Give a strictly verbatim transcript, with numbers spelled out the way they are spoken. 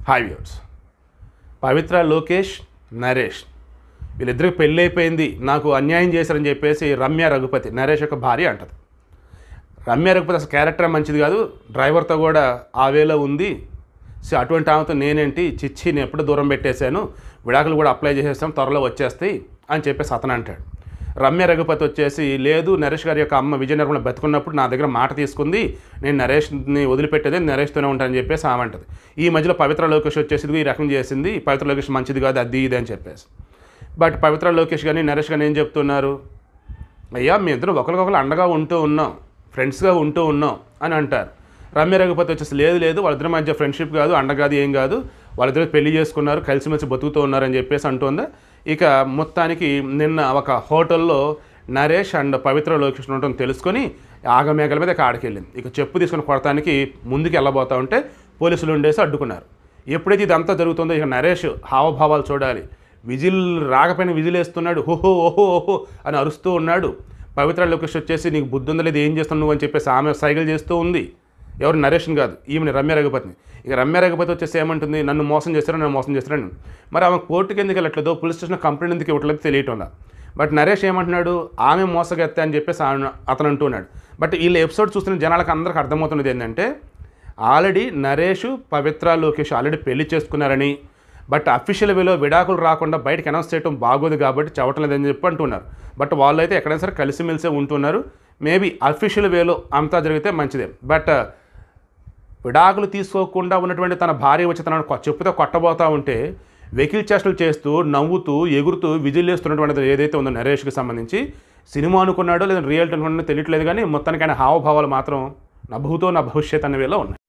Hi viewers. Pavitra Lokesh, Naresh వీళ్ళిద్దరికి పెళ్ళి అయిపోయింది, నాకు అన్యాయం చేశారని చెప్పేసి రమ్య రఘుపతి, నరేష్ యొక్క భార్య అంటది. రమ్య రఘుపతి అసలు క్యారెక్టర్ మంచిది కాదు, డ్రైవర్తో కూడా ఆ వేలో ఉంది. సో అటువంటి ఆమెతో నేనేంటి, చిచ్చి నేను ఎప్పుడు దూరం పెట్టేశాను, విడాకులు కూడా అప్లై చేసేస్తాం, త్వరలో వచ్చేస్తాయి అని చెప్పేసి అతను అంటాడు. రమ్య రఘుపతి వచ్చేసి లేదు, నరేష్ గారి యొక్క అమ్మ విజయ నిర్మల బతుకున్నప్పుడు నా దగ్గర మాట తీసుకుంది, నేను నరేష్ని వదిలిపెట్టేది, నరేష్తోనే ఉంటానని చెప్పేసి ఆమె అంటది. ఈ మధ్యలో పవిత్ర లోకేష్ వచ్చేసి ఈ రకం చేసింది, పవిత్ర లోకేష్ మంచిది కాదు, అది ఇది అని చెప్పేసి. బట్ పవిత్ర లోకేష్ కానీ నరేష్ కానీ ఏం చెప్తున్నారు, అయ్యా మీ ఇద్దరు ఒకరికొకరు అండగా ఉంటూ ఉన్నాం, ఫ్రెండ్స్గా ఉంటూ ఉన్నాం అని అంటారు. రమ్య రఘుపతి వచ్చేసి లేదు లేదు వాళ్ళిద్దరి మధ్య ఫ్రెండ్షిప్ కాదు, అండ కాదు, ఏం కాదు, వాళ్ళిద్దరు పెళ్లి చేసుకున్నారు, కలిసిమెలిసి బతుకుతూ ఉన్నారని చెప్పేసి అంటుందా. ఇక మొత్తానికి నిన్న ఒక హోటల్లో నరేష్ అండ్ పవిత్ర లోకేష్ ఉండటం తెలుసుకొని ఆగమేఘల మీద ఆడికి వెళ్ళింది. ఇక చెప్పు తీసుకుని కొడతానికి ముందుకు వెళ్ళబోతా ఉంటే పోలీసులు ఉండేసి అడ్డుకున్నారు. ఎప్పుడైతే ఇదంతా జరుగుతుందో ఇక నరేష్ హావభావాలు చూడాలి. విజిల్ రాకపోయినా విజిల్ వేస్తున్నాడు, ఓహో ఓహో ఓహో అని అరుస్తూ ఉన్నాడు. పవిత్ర లోకేష్ వచ్చేసి నీకు బుద్ధి ఉందా లేదు, ఏం చేస్తున్నావు నువ్వు అని చెప్పేసి ఆమె సైకిల్ చేస్తూ ఉంది. ఎవరు, నరేష్ని కాదు, ఈమెని రమ్య రఘుపతిని. ఇక రమ్య రఘుపతి వచ్చేసి ఏమంటుంది, నన్ను మోసం చేస్తారో నన్ను మోసం చేస్తారని. మరి ఆమె కోర్టుకి ఎందుకు వెళ్ళట్లేదో, పోలీస్ స్టేషన్ కంప్లైంట్ ఎందుకు ఇవ్వట్లేదు తెలియటంలా. బట్ నరేష్ ఏమంటున్నాడు, ఆమె మోసగెత్తే అని చెప్పేసి ఆమె అతను అంటున్నాడు. బట్ వీళ్ళ ఎపిసోడ్ చూస్తున్న జనాలకు అందరికి అర్థమవుతున్నది ఏంటంటే, ఆల్రెడీ నరేష్ పవిత్ర లోకేష్ ఆల్రెడీ పెళ్లి చేసుకున్నారని, బట్ అఫీషియల్ వేలో విడాకులు రాకుండా బయటకు అనౌన్స్ చేయడం బాగోదు కాబట్టి చెప్పటం లేదని చెప్పి అంటున్నారు. బట్ వాళ్ళు అయితే ఎక్కడైనా సరే కలిసిమెలిసే ఉంటున్నారు. మేబీ అఫీషియల్ వేలో అంతా జరిగితే మంచిదే. బట్ విడాకులు తీసుకోకుండా ఉన్నటువంటి తన భార్య వచ్చి తనను చెప్పుతో కొట్టబోతూ ఉంటే వెకిల్ చేష్టలు చేస్తూ నవ్వుతూ ఎగురుతూ విజిల్ చేస్తున్నటువంటిది ఏదైతే ఉందో నరేష్కి సంబంధించి, సినిమా అనుకున్నాడో లేదా రియల్ అనుకున్నాడో తెలియట్లేదు, కానీ మొత్తానికి ఆయన హావభావాలు మాత్రం నభూతో నా భవిష్యత్ అనే వేలో ఉన్నాయి.